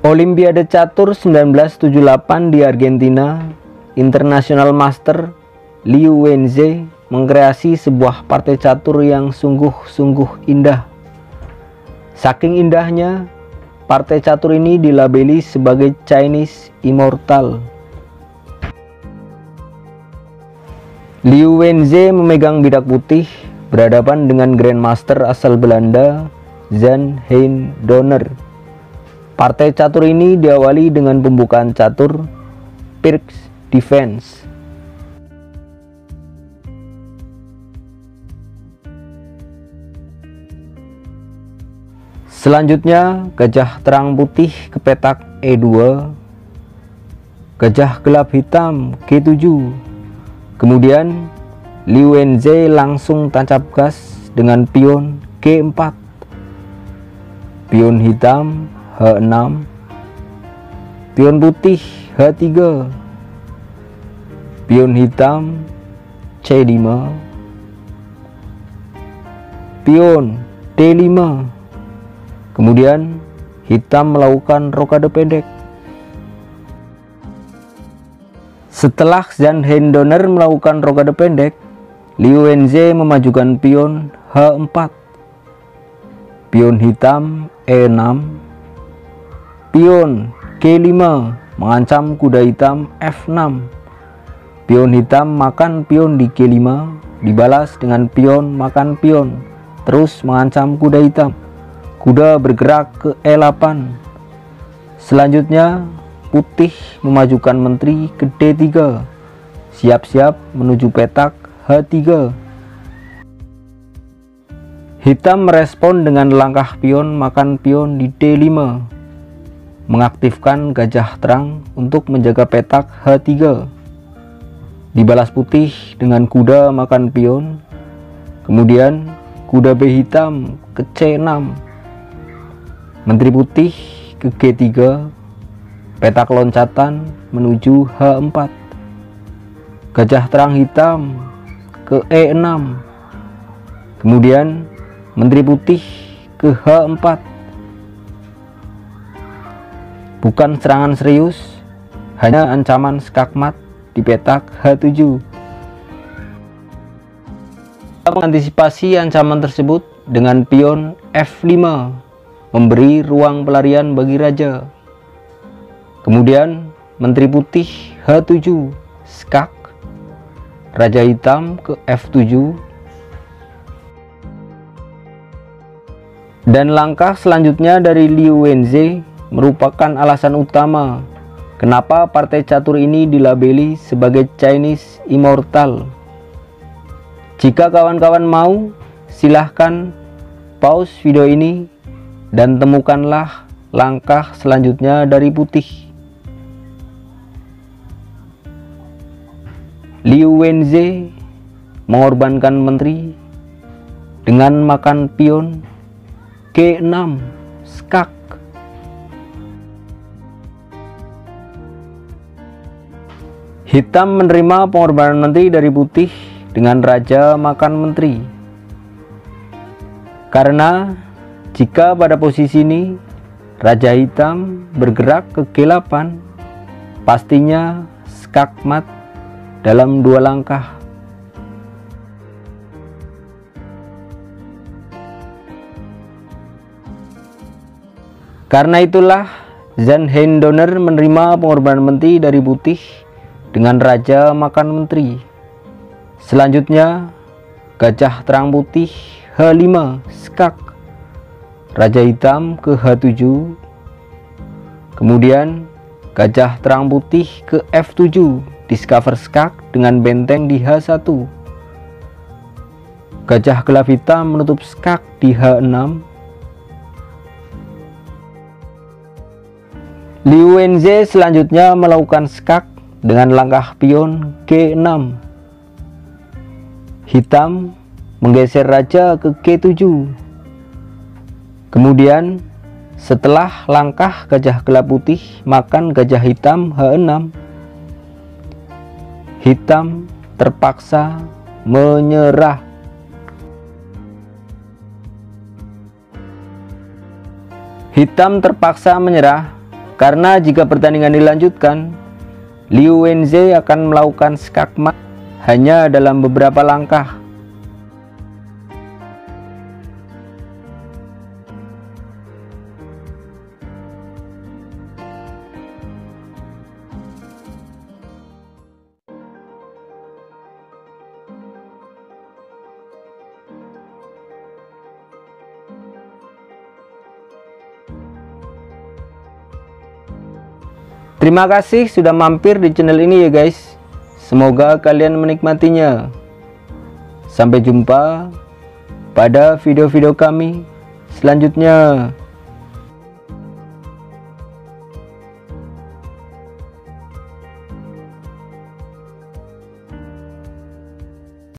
Olimpiade Catur 1978 di Argentina, International Master Liu Wenze mengkreasi sebuah partai catur yang sungguh-sungguh indah. Saking indahnya, partai catur ini dilabeli sebagai Chinese Immortal. Liu Wenze memegang bidak putih berhadapan dengan Grandmaster asal Belanda, Jan Hein Donner. Partai catur ini diawali dengan pembukaan catur Pirks Defense. Selanjutnya, gajah terang putih ke petak E2, gajah gelap hitam G7. Kemudian Liu Wenze langsung tancap gas dengan pion G4, pion hitam H6, pion putih H3, pion hitam C5, pion D5. Kemudian hitam melakukan rokade pendek. Setelah Jan Hein Donner melakukan rokade pendek, Liu Wenze memajukan pion H4, pion hitam E6, pion G5 mengancam kuda hitam F6, pion hitam makan pion di G5, dibalas dengan pion makan pion, terus mengancam kuda hitam. Kuda bergerak ke E8. Selanjutnya, putih memajukan menteri ke D3, siap-siap menuju petak H3. Hitam merespon dengan langkah pion makan pion di D5, mengaktifkan gajah terang untuk menjaga petak H3. Dibalas putih dengan kuda makan pion, kemudian kuda B hitam ke C6, menteri putih ke G3, petak loncatan menuju H4, gajah terang hitam ke E6, kemudian menteri putih ke H4. Bukan serangan serius, hanya ancaman skakmat di petak H7. Mengantisipasi ancaman tersebut dengan pion F5, memberi ruang pelarian bagi raja. Kemudian menteri putih H7 skak, raja hitam ke F7. Dan langkah selanjutnya dari Liu Wenze merupakan alasan utama kenapa partai catur ini dilabeli sebagai Chinese Immortal. Jika kawan-kawan mau, silahkan pause video ini dan temukanlah langkah selanjutnya dari putih. Liu Wenze mengorbankan menteri dengan makan pion G6 skak. Hitam menerima pengorbanan menteri dari putih dengan raja makan menteri. Karena jika pada posisi ini raja hitam bergerak ke G8, pastinya skakmat dalam 2 langkah. Karena itulah Jan Hein Donner menerima pengorbanan menteri dari putih dengan raja makan menteri. Selanjutnya, gajah terang putih H5 skak, raja hitam ke H7, kemudian gajah terang putih ke F7, discover skak dengan benteng di H1, gajah gelap hitam menutup skak di H6. Liu Wenze selanjutnya melakukan skak dengan langkah pion G6. Hitam menggeser raja ke G7. Kemudian setelah langkah gajah gelap putih makan gajah hitam H6, hitam terpaksa menyerah. Hitam terpaksa menyerah Karena jika pertandingan dilanjutkan, Liu Wenze akan melakukan skakmat hanya dalam beberapa langkah. Terima kasih sudah mampir di channel ini ya guys. Semoga kalian menikmatinya. Sampai jumpa pada video-video kami selanjutnya.